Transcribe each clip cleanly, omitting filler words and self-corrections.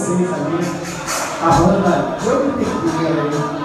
vocês ali, a banda Jogo de Primeiro aí.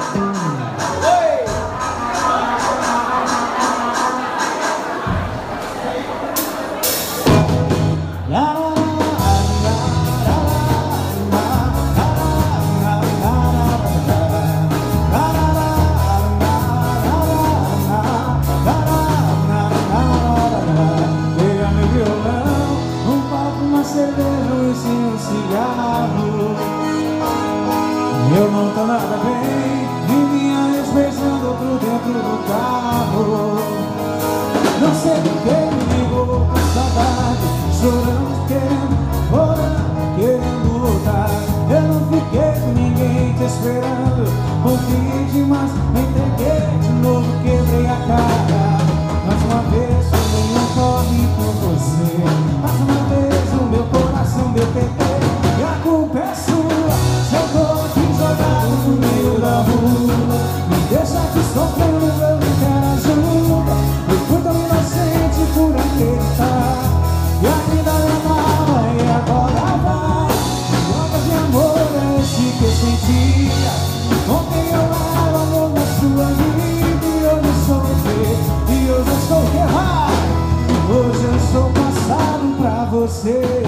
Eu não tô nada bem, e minha ex beijando outro dentro do carro. Não sei por que me ligou com saudade, chorando, querendo, orando, querendo voltar. Eu não fiquei com ninguém te esperando, confiei demais, me entreguei de novo, quebrei a cara. Mais uma vez tomei um corre por você, mais uma vez o meu coração deu PT. E a culpa é sua, se eu tô aqui jogado no meio da rua, me deixa aqui sofrendo, eu não quero ajuda. Eu fui tão inocente por acreditar, e ainda me amava e agora vai. Droga de amor é esse que eu sentia, ontem eu era o amor da sua vida, e hoje eu sou o quê? E hoje eu sou o quê? Hoje eu sou passado pra você.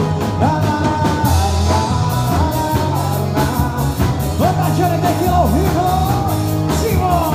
Tatiana tem que ir ao vivo, Simão!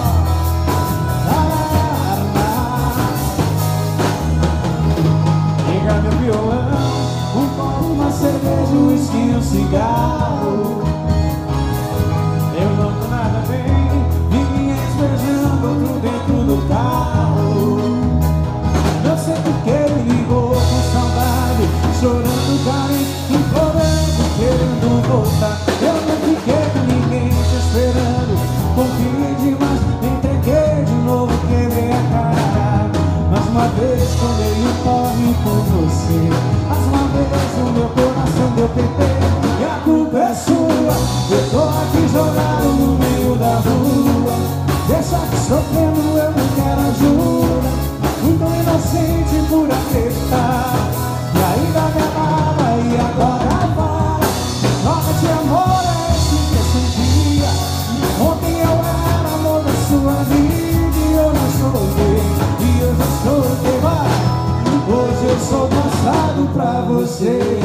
Liga meu violão, um copo, uma cerveja, um whisky e um cigarro. Eu não tô nada bem, ninguém beijando outro dentro do carro. Não sei por que me ligou com saudade, chorando, carente, implorando, querendo voltar. Eu não fiquei com ninguém te esperando, confiei demais, me entreguei de novo, quebrei a cara. Mais uma vez tomei um corre por você, mais uma vez o meu coração deu PT. E a culpa é sua, eu tô aqui jogado no meio da rua, deixa aqui sofrendo, eu não quero ajuda. Fui tão inocente por acreditar, e ainda me amava e agora vai. Droga de amor é esse que eu sentia, ontem eu era amor da sua vida, e eu não sou gay, e hoje eu sou gay, vai. Hoje eu sou passado pra você.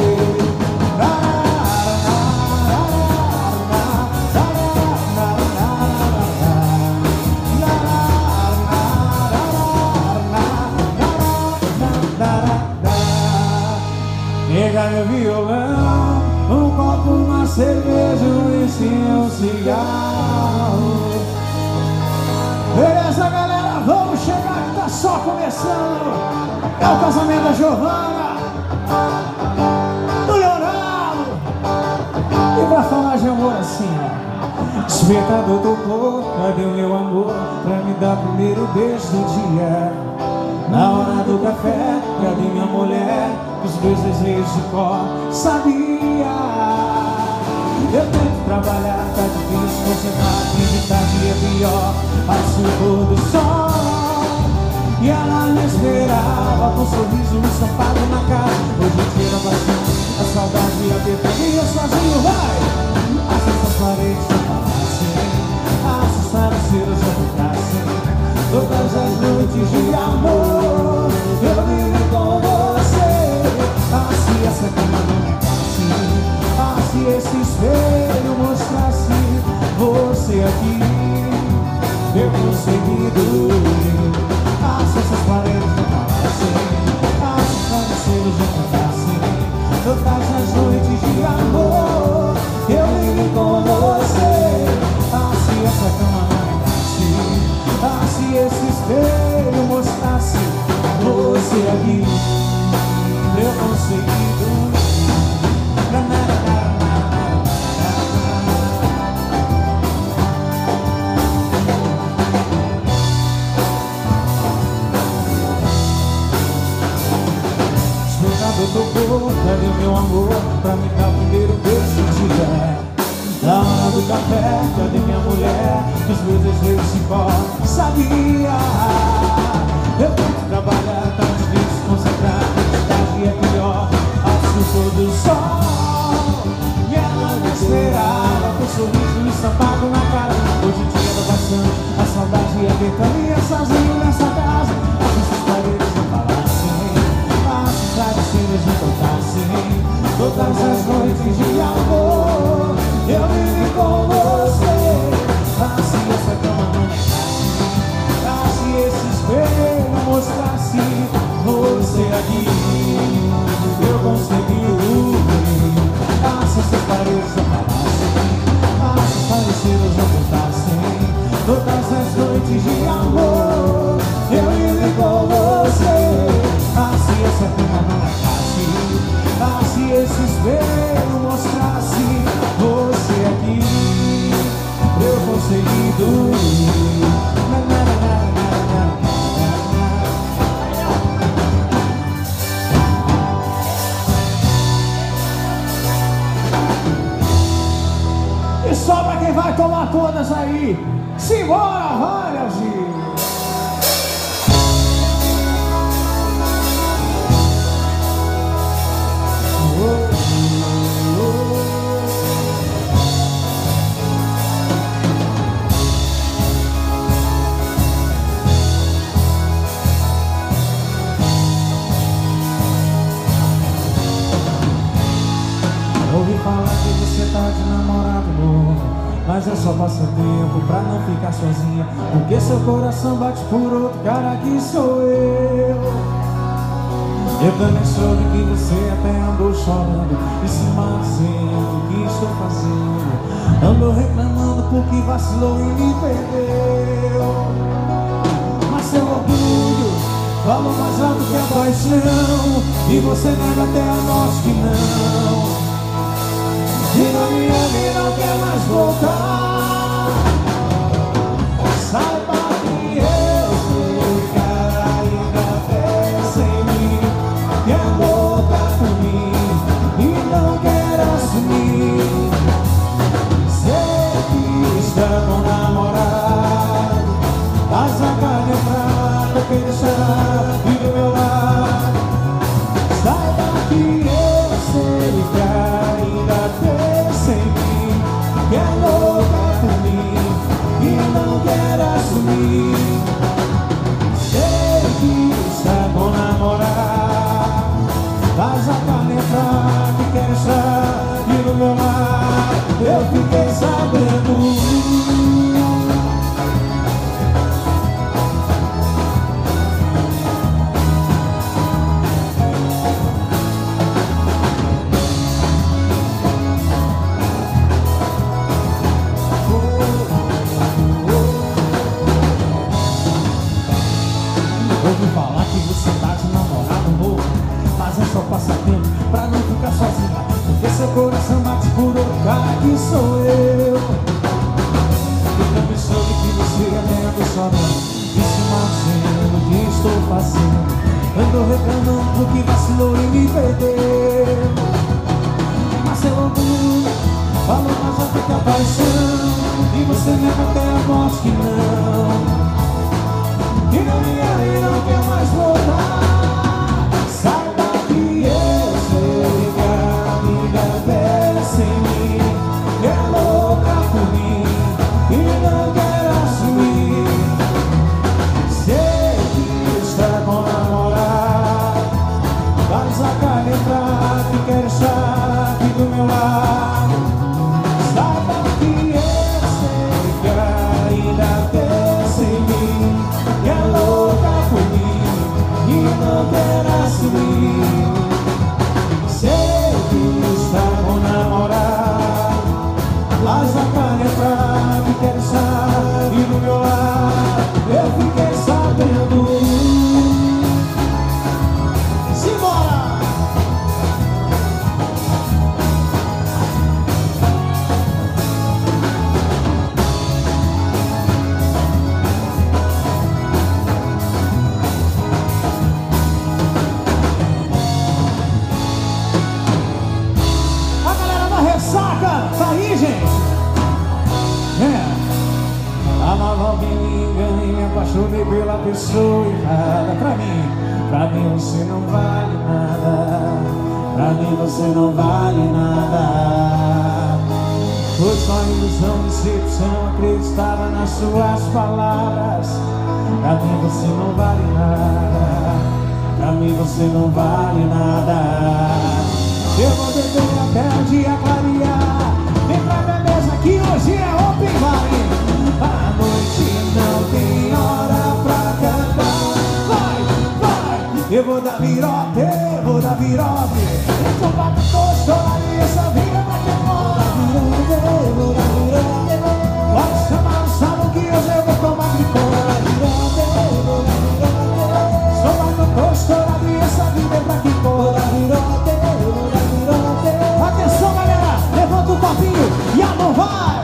Pega meu violão, um copo, uma cerveja, um whisky e um cigarro. Beleza, galera? Vamos chegar que tá só começando. É o casamento da Giovana, do Leonardo. E pra falar de amor assim, ó. Despertador tocou, cadê o meu amor pra me dar o primeiro beijo do dia? Na hora do café, cadê minha mulher? Os meus desejos de cor sabia. Eu tento trabalhar, tá difícil concentrar, acreditar que é pior. Passo o pôr do sol e ela me esperava com um sorriso estampado na cara. Hoje tira bastante a saudade e a depressão sozinho, vai. Acessa as paredes não falassem, acessar os céus já tocassem. Todas as noites de amor eu vivo com você. Ah, se essa cama não me passe, ah, se esse espelho mostrasse você aqui, eu consegui dormir. Ah, se essas paredes não falassem, ah, se os céus já tocassem. Todas as noites de amor eu vivo com você. Ah, se essa cama não me passe, ah, se esse espelho mostrasse você aqui, eu consegui dormir. Despertador tocou, cadê meu amor pra me dar o primeiro beijo do dia? Na hora do café, cadê minha mulher? Os meus desejos se cortam, sabia. Eu tento trabalhar, tá difícil concentrar, a tarde é pior. Passo todo o sol, sozinho nessa casa. As nossas paredes não falassem, nossos travesseiros não tocassem. Todas as noites de amor eu vivi com você. Ah, se essa cama não negasse, ah, se esse espelho mostrasse você aqui, eu consegui dormir. Ah, se essas paredes não falassem, ah, se os parecidos não contassem. Todas as noites de amor eu vivi com você. Ah, se essa cama não negasse, ah, se esse espelho mostrasse você aqui, eu consegui dormir. E só pra quem vai tomar todas aí. Simbora, vai, Leozinho. Ouvi falar que você tá de namorado novo, mas é só passatempo pra não ficar sozinha, porque seu coração bate por outro cara que sou eu. Eu também soube que você até andou chorando e se maldizendo o que estou fazendo. Andou reclamando porque vacilou e me perdeu. Mas seu orgulho falou mais alto que a paixão, e você nega até a morte que não. E não me ama e não quer mais voltar. Saiba que eu sou o cara ainda pensa em mim, que é louca por mim e não quer assumir. Sei que está com o namorado, mas a carne é fraca, quem deixar vir do meu lado. Saiba que eu sei o cara ainda pensa em mim, que é louca por mim e não quer assumir. Sei que está com namorado, mas a carne é fraca e quer estar aqui do meu lado. Eu fiquei sabendo. Ouvi falar que você tá de namorado novo, mas é só passatempo pra não ficar sozinha, porque seu coração bate por outro cara que sou eu. Eu também soube que você até andou chorando e se maldizendo o que estou fazendo. Andou reclamando porque vacilou e me perdeu. Mas seu orgulho falou mais alto que a paixão, e você nega até a morte que não. E não me ama e não quer mais voltar. Saiba que eu sei que a amiga pensa em mim, que é louca por mim e não quer assumir. Sei que está com namorado, mas a carne é fraca e quer estar aqui do meu lado. Saiba que eu sei que ainda pensa em mim, que é louca por mim e não quer assumir. Sei que está com namorado, mas a carne é fraca e quer estar aqui do meu lado. Eu fiquei sabendo. Simbora! Ressaca, tá aí, gente? Amava alguém, me enganei, me apaixonei pela pessoa errada. Pra mim você não vale nada. Pra mim você não vale nada. Foi só ilusão, decepção, acreditava nas suas palavras. Pra mim você não vale nada. Pra mim você não vale nada. Eu vou beber até o dia clarear. Vem pra minha mesa que hoje é open bar. A noite não tem hora pra cantar. Vai, vai. Eu vou dar virote, eu vou dar virote. Eu tô batendo gostoso, essa vida vai ter moda. Eu vou dar virote. Pode chamar o salão que hoje eu vou tomar gripona. Eu vou dar virote. Sou batendo gostoso e essa vida é pra quem corre. Virote, eu vou dar virote. Atenção galera, levanta o copinho e a mão vai.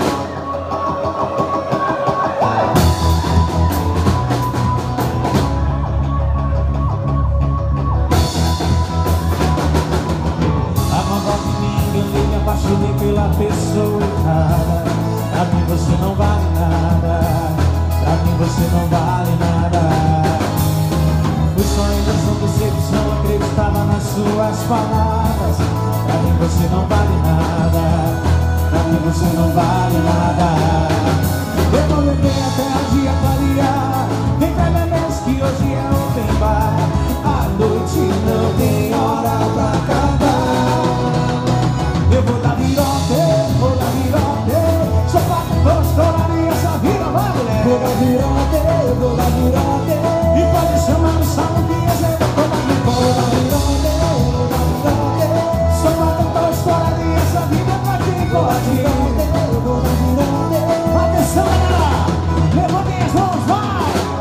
Apaixonei pela pessoa errada. Pra mim você não vale nada. Pra mim você não vale nada. Fui só ilusão, decepção, acreditava nas suas palavras. Pra mim você não vale nada. Pra mim você não vale nada. Eu vou beber até o dia clarear. Vem pra minha mesa que hoje é open bar. A noite não tem hora pra acabar. Eu vou dar virote, vou dar virote. Só pra gostorar e essa vida vai, mulher. Vou dar virote, vou dar virote. E pode chamar no salão que eu vou tomar de boa. Vou dar virote, vou dar virote. Só pra gostorar e essa vida vai ter pode. Vou dar virote. Atenção, galera, levantem as mãos, vai.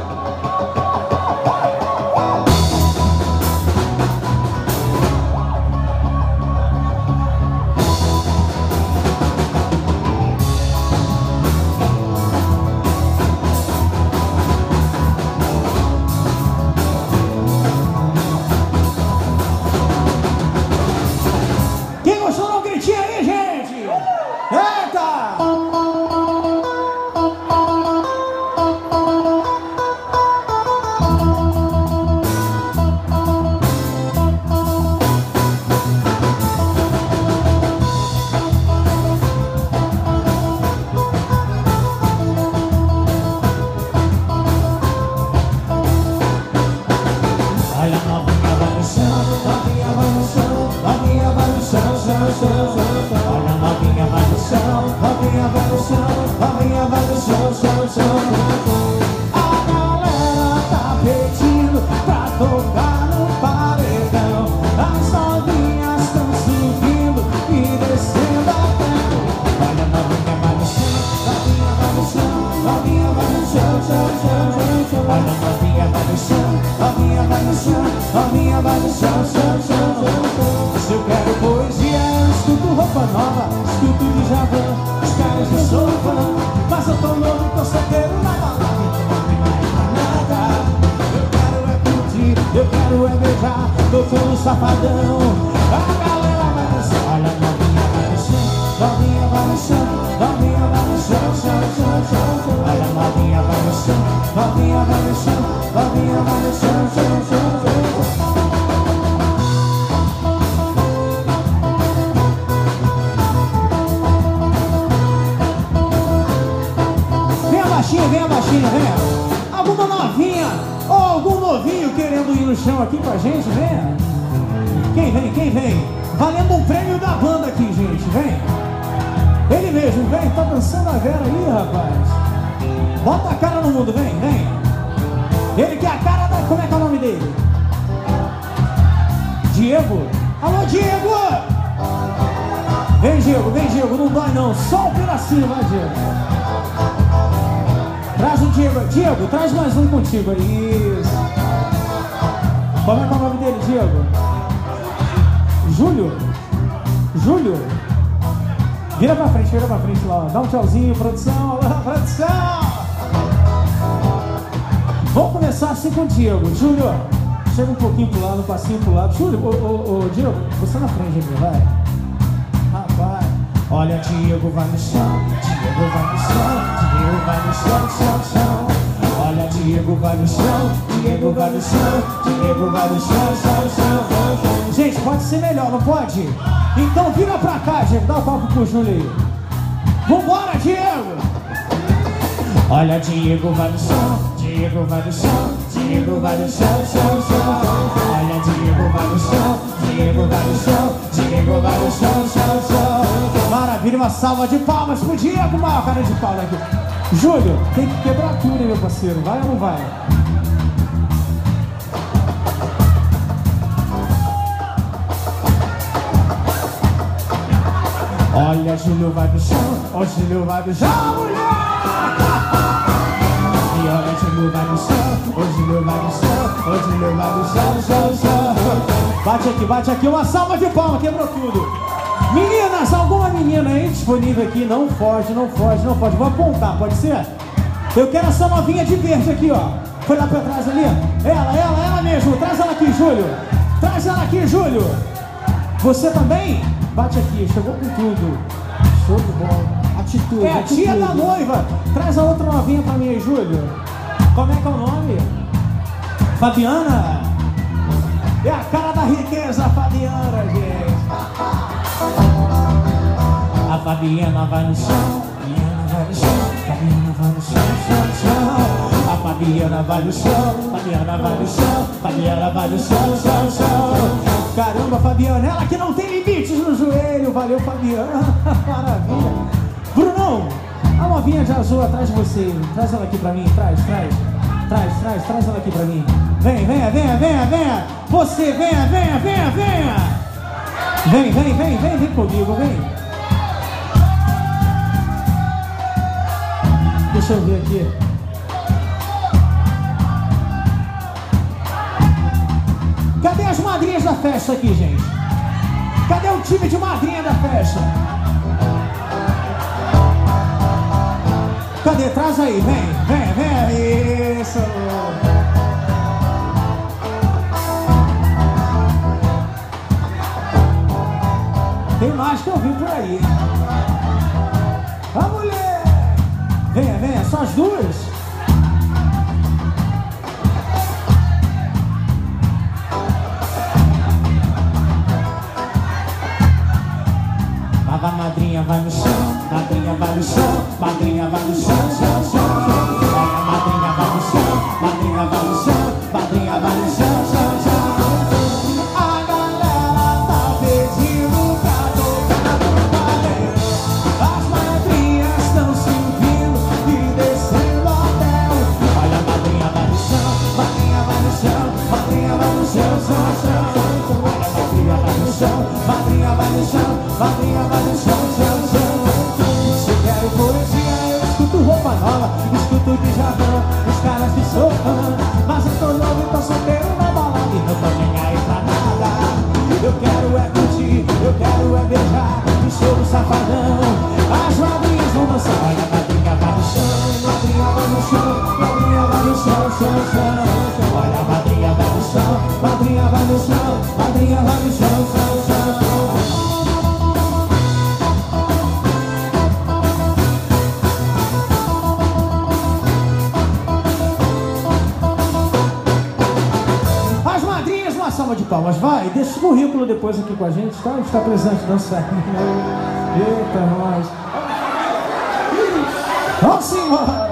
Se eu quero poesia, eu escuto roupa nova, escuto Djavan, os caras não sou fã. Mas eu tô novo, tô solteiro na balada, não nada. Eu quero é curtir, eu quero é beijar, tô todo safadão. A galera vai dançar, olha a novinha vai no chão, novinha vai no chão, novinha vai no chão, chão, chão, chão. Olha a novinha vai no chão, novinha vai no chão, novinha vai no chão, chão, chão, chão. Vem a baixinha, vem. Alguma novinha ou algum novinho querendo ir no chão aqui com a gente, venha. Quem vem, quem vem? Valendo um prêmio da banda aqui, gente, vem. Ele mesmo, vem, tá dançando a Vera aí, rapaz. Bota a cara no mundo, vem, vem. Ele que é a cara da... Como é que é o nome dele? Diego. Alô, Diego! Vem, Diego, não dói não. Só um pedacinho, vai, Diego. Traz o Diego, Diego, traz mais um contigo aí. Isso. Como é que é o nome dele, Diego? Júlio? Júlio? Vira pra frente lá, ó. Dá um tchauzinho, produção, olá, produção! Vamos começar assim com o Diego. Júlio, chega um pouquinho pro lado, um passinho pro lado. Júlio, ô Diego, você na frente aqui, vai. Rapaz, olha, Diego vai no chão, Diego vai no chão. Diego vai no chão, chão, chão. Olha, Diego vai no chão, Diego vai no chão, Diego vai no chão, chão, chão, chão. Gente, pode ser melhor, não pode? Então vira pra cá, Diego, dá o palco pro Júlio aí. Vambora, Diego! Olha, Diego vai no chão, Diego Diego vai no chão, Diego vai no chão, chão, chão. Olha, Diego vai no chão, Diego vai no chão, Diego vai no chão, chão, chão. Maravilha, uma salva de palmas pro Diego, maior cara de pau daqui. Júlio, tem que quebrar tudo, hein, meu parceiro, vai ou não vai? Olha, Júlio vai no chão, ó, Júlio vai no chão, mulher! E olha, Júlio vai no chão, ó, Júlio vai no chão, ó, Júlio vai no chão, chão, chão. Bate aqui, uma salva de palmas, quebrou tudo. Meninas, alguma menina aí disponível aqui? Não foge, não foge, não foge. Vou apontar, pode ser? Eu quero essa novinha de verde aqui, ó. Foi lá pra trás ali? Ela mesmo. Traz ela aqui, Júlio. Traz ela aqui, Júlio. Você também? Bate aqui, chegou com tudo. Show de bola. Atitude. É a tia da noiva. Traz a outra novinha pra mim aí, Júlio. Como é que é o nome? Fabiana? É a cara da riqueza, a Fabiana, gente. A Fabiana vai no chão, Fabiana vai no chão, Fabiana vai no chão, chão, chão. A Fabiana vai no chão, Fabiana vai no chão, Fabiana vai no chão, chão, chão. Caramba, Fabiana, ela que não tem limites no joelho. Valeu, Fabiana. Maravilha. Brunão, a novinha de azul atrás de você. Traz ela aqui pra mim, traz ela aqui pra mim. Venha. Você, venha. Vem comigo, vem. Deixa eu ver aqui. Cadê as madrinhas da festa aqui, gente? Cadê o time de madrinha da festa? Cadê? Traz aí, vem. Isso. Tem mais que eu vi por aí. A mulher! Venha, só as duas. A madrinha vai no chão, madrinha vai no chão, madrinha vai no chão, chão, chão. A madrinha vai no chão, madrinha vai no chão, madrinha vai no chão, chão, chão. A galera tá pedindo pra tocar no padeiro. As madrinhas estão subindo e descendo até o... Olha, a madrinha vai no chão, madrinha vai no chão, madrinha vai no chão, chão, chão. Olha, a madrinha vai no chão, madrinha vai no chão, madrinha vai no chão, chão, chão. Se eu quero poesia, eu escuto roupa nova, escuto Djavan, os caras que sou fã. Mas eu tô novo e tô solteiro na balada e não tô nem aí pra nada. Eu quero é curtir, eu quero é beijar, e sou um safadão. As madrinhas vão dançar. Olha, a madrinha vai no chão, madrinha vai no chão, madrinha vai no chão, chão, chão. Olha, a madrinha vai no chão, madrinha vai no chão, madrinha vai no chão, chão, chão. Salva de palmas, vai, deixa o currículo depois aqui com a gente, tá? Está presente dançando. Eita, nós. Vamos embora.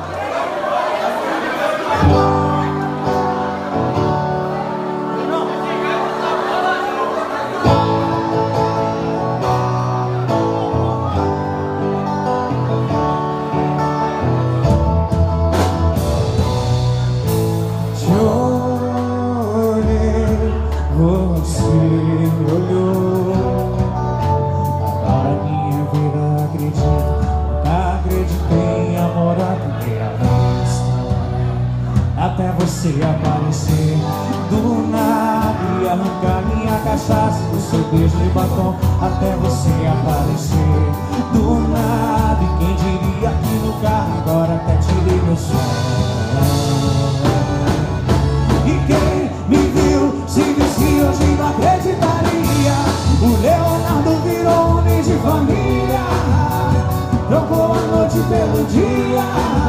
Você olhou, agora minha vida acredita. Nunca acreditei em amor à primeira vista. Até você aparecer do nada e arrancar minha cachaça do seu beijo de batom. Até você aparecer do nada, e quem diria que no carro agora até tirei meu som. E quem me viu se disse hoje não acreditaria. O Leonardo virou homem de família, trocou a noite pelo dia.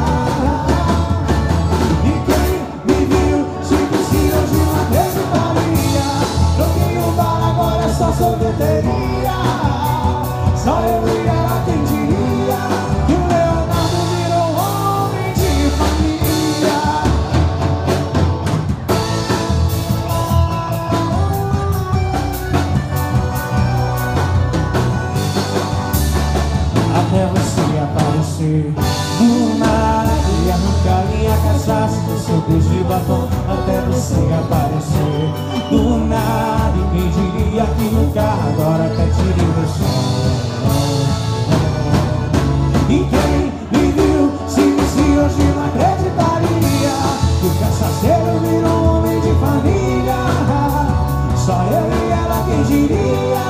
E quem me viu se disse hoje não acreditaria. Troquei o bar, agora é só sorveteria. Só eu e ela quem diria que o Leonardo virou homem de família. até você aparecer do nada e arrancar minha cachaça do seu beijo de batom. Até você aparecer do nada, e quem diria que no carro agora até tirei meu som. E quem me viu se visse hoje não acreditaria que o cachaceiro virou um homem de família. Só eu e ela quem diria.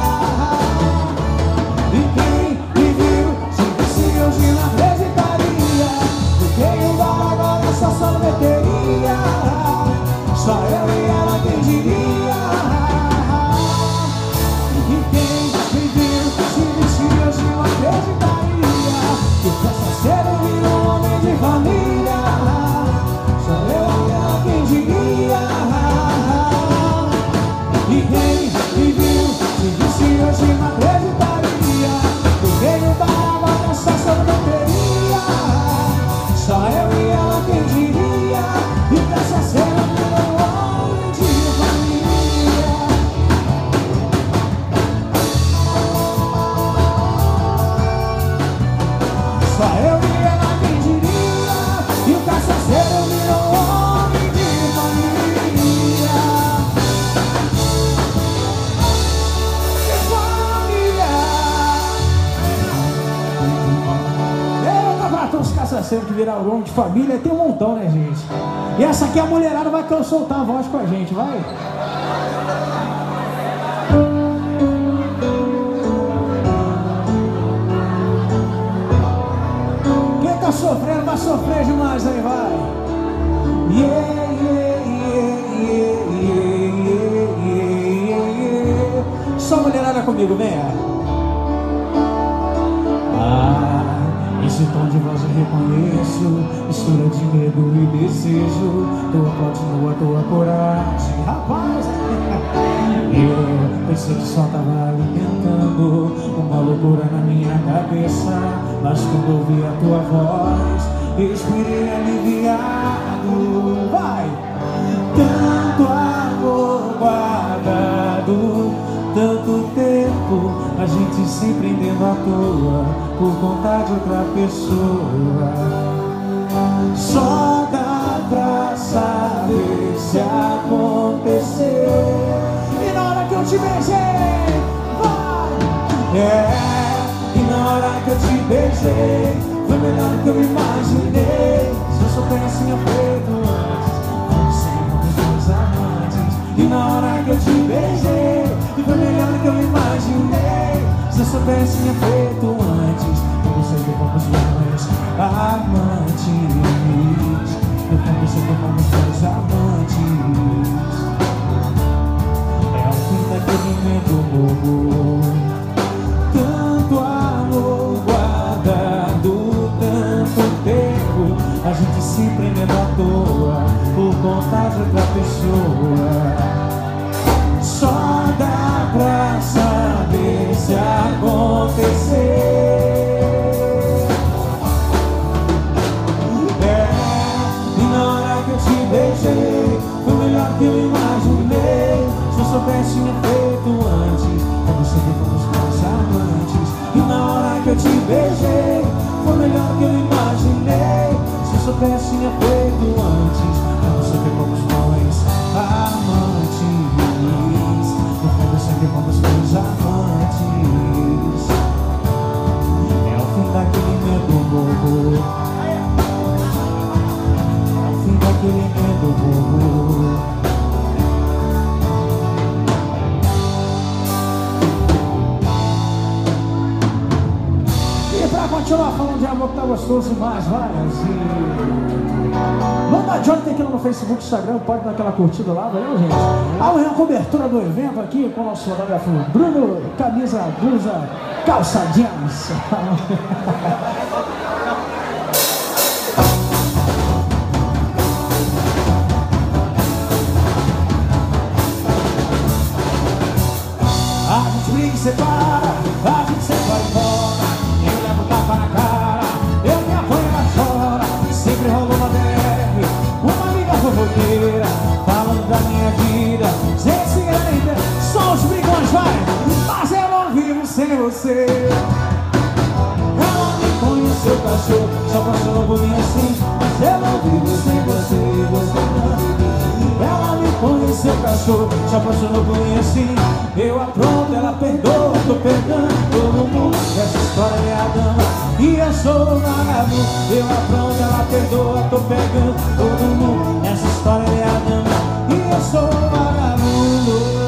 E quem me viu se visse hoje não acreditaria que quem embora agora só sorveteria. Só eu e ela quem diria. E quem me viu se visse hoje não acreditaria que o cachaceiro virou um homem de família. Só eu e ela quem diria. E quem me viu se visse hoje não acreditaria que quem embora agora só sorveteria. Só eu e ela quem diria. E o cachaceiro virou um homem de família. Só eu e ela quem diria. E o cachaceiro virou um homem de família. De família. Eita, pra todos os cachaceiros que viraram homem de família, tem um montão, né, gente? E essa aqui a mulherada vai soltar a voz com a gente, vai? Quem tá sofrendo vai sofrer demais aí, vai. Yeah, yeah, yeah, yeah, yeah, yeah, yeah. Só mulherada comigo, venha. Esse tom de voz eu reconheço, mistura de medo e desejo. Tua continua, tua coragem, rapaz. Eu pensei que só tava alimentando uma loucura na minha cabeça, mas quando ouvi a tua voz, respirei aliviado. Vai! Tanto amor guardado, tanto tempo, a gente se prendendo à toa por conta de outra pessoa. Só dá pra saber se acontecer. E na hora que eu te beijei, vai! E na hora que eu te beijei, foi melhor do que eu imaginei. Se eu soubesse tinha feito antes, como sempre os dois amantes. E na hora que eu te beijei, foi melhor do que eu imaginei. Se eu soubesse tinha feito antes, como sempre fomos dois amantes. Como sempre fomos dois amantes. É o fim daquele medo bobo. Tanto amor guardado, tanto tempo, a gente se prendendo à toa por conta de outra pessoa. Só dá pra saber se acontecer. E na hora que eu te beijei, foi melhor que eu imaginei. Se eu soubesse tinha feito antes, como sempre fomos dois amantes. E na hora que eu te beijei, foi melhor que eu imaginei. Se eu soubesse tinha feito antes, como sempre fomos dois amantes. No fundo sempre fomos dois amantes. É o fim daquele medo bobo. É o fim daquele medo bobo. Continuar falando de amor que tá gostoso mais, vai. Vamos dar Johnny tem aqui no Facebook, Instagram, pode dar aquela curtida lá, valeu, gente? Amanhã a cobertura do evento aqui com o nosso fotógrafo Bruno, camisa, blusa, calça jeans. A gente briga e separa, a gente separa e volta. Eu levo tapa na cara, eu me apanho e ela chora. Sempre rolou uma DR, uma amiga fofoqueira, falando da minha vida, sem segredo. Só os brigões, vai, mas eu não vivo sem você. cachorro se apaixonou por mim assim. Mas eu não vivo sem você, você não. Ela me põe em seu cachorro, se apaixonou por mim assim. Eu apronto, ela perdoa, tô pegando todo mundo. Essa história é a dama e eu sou o vagabundo. Eu apronto, ela perdoa, tô pegando todo mundo. Essa história é a dama e eu sou o vagabundo.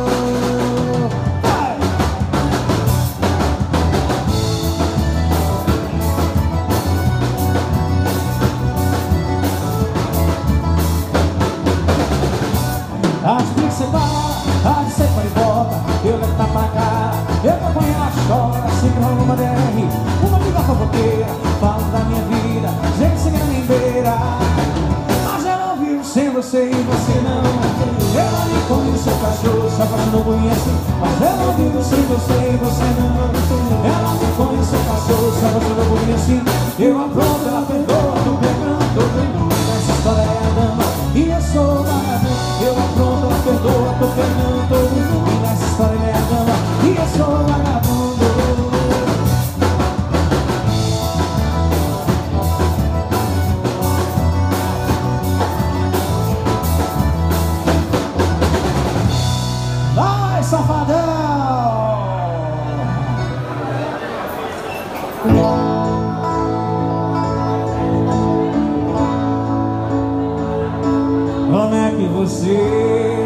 A de ser para e volta, eu levo tá pra cá. Eu acompanho, ela chora, sempre rola uma DR. Uma amiga fofoqueira, fala da minha vida, gente sem nem beira. Mas eu não vivo sem você e você não. Ela me come no seu cachorro, se apaixonou por mim assim. Mas eu não vivo sem você e você não. Ela me come no seu cachorro, se apaixonou por mim assim. Eu apronto, ela perdoa, tô pegando todo mundo. Essa história é a dama e eu sou o vagabundo. Eu apronto, ela perdoa, tô pegando todo mundo. E nessa história é a dama e eu sou o vagabundo. Vai, safadão! Como é que você,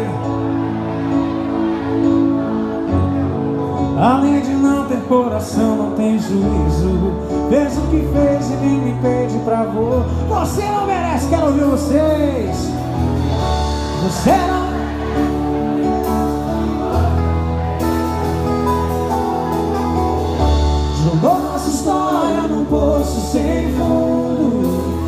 além de não ter coração, não tem juízo? Fez o que fez e nem me pede pra vô. Você não merece, quero ouvir vocês. Você não. Jogou nossa história num poço sem fundo.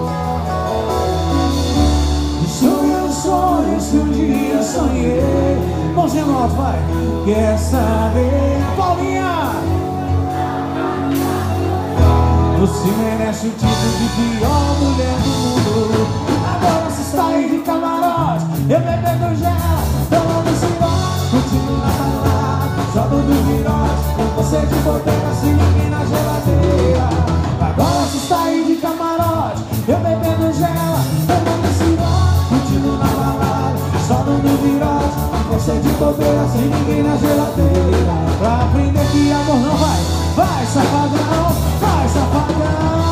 Destruiu os sonhos que um dia sonhei. Mãozinha no alto, vai. Quer saber, Paulinha? Você merece o título de pior mulher do mundo. Agora você está aí de camarote, eu bebendo gel, tomando cirote, curtindo na balada, jogando virote, com você de boteca sem ninguém na geladeira. Agora você está aí de camarote, eu bebendo gel, tomando cirote, curtindo na balada, só dando virote, com você de boteca sem ninguém na geladeira. Pra aprender que amor não vai, vai safadão, vai safadão.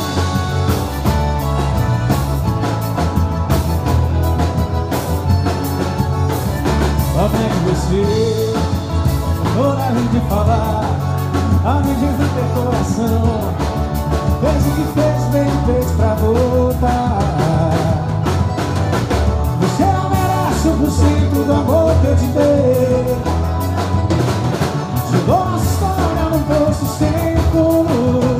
Como é que você, coragem de falar, a medida do teu coração, fez o que fez, bem fez pra voltar. Você não merece 1% do amor que eu te dei. Jogou nossa história num poço sem fundo.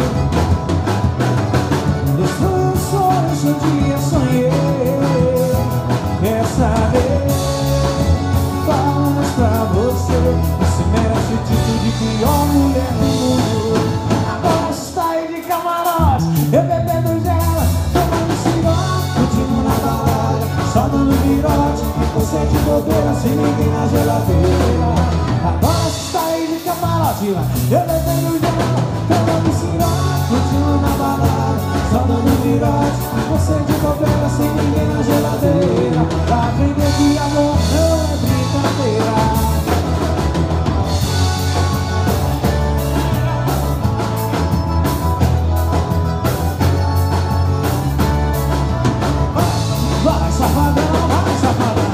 Destruiu os sonhos que um dia sonhei. Quer saber? Palmas pra você. Você merece o título de pior mulher do mundo. Agora você está aí de camarote, eu bebendo gela, tomando cirote, curtindo na balada, só dando virote, você de bobeira sem ninguém na geladeira. Agora você está aí de camarote, eu bebendo gela, tomando cirote, curtindo na balada, só dando virote, você de bobeira sem ninguém na geladeira. Pra aprender que amor não é brincadeira. Vai, safadão, vai, safadão.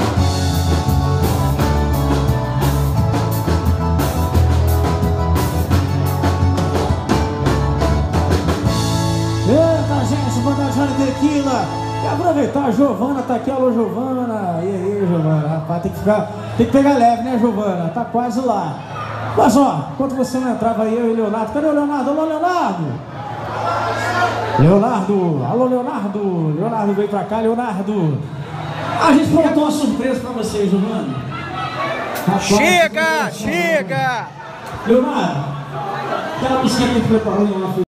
Eita, gente, mandar Johnny Tequila. E aproveitar, a Giovana tá aqui. Alô, Giovana. E aí, Giovana? Rapaz, tem que pegar leve, né, Giovana? Tá quase lá. Mas ó, enquanto você não entrava aí, eu e o Leonardo. Cadê o Leonardo? Alô, Leonardo! Leonardo! Alô, Leonardo! Leonardo veio pra cá, Leonardo! A gente montou uma surpresa pra vocês, Giovana. Chega! Chega! Leonardo, aquela música que a gente preparou em uma